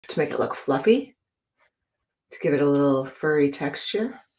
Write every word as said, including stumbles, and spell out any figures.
to make it look fluffy, to give it a little furry texture.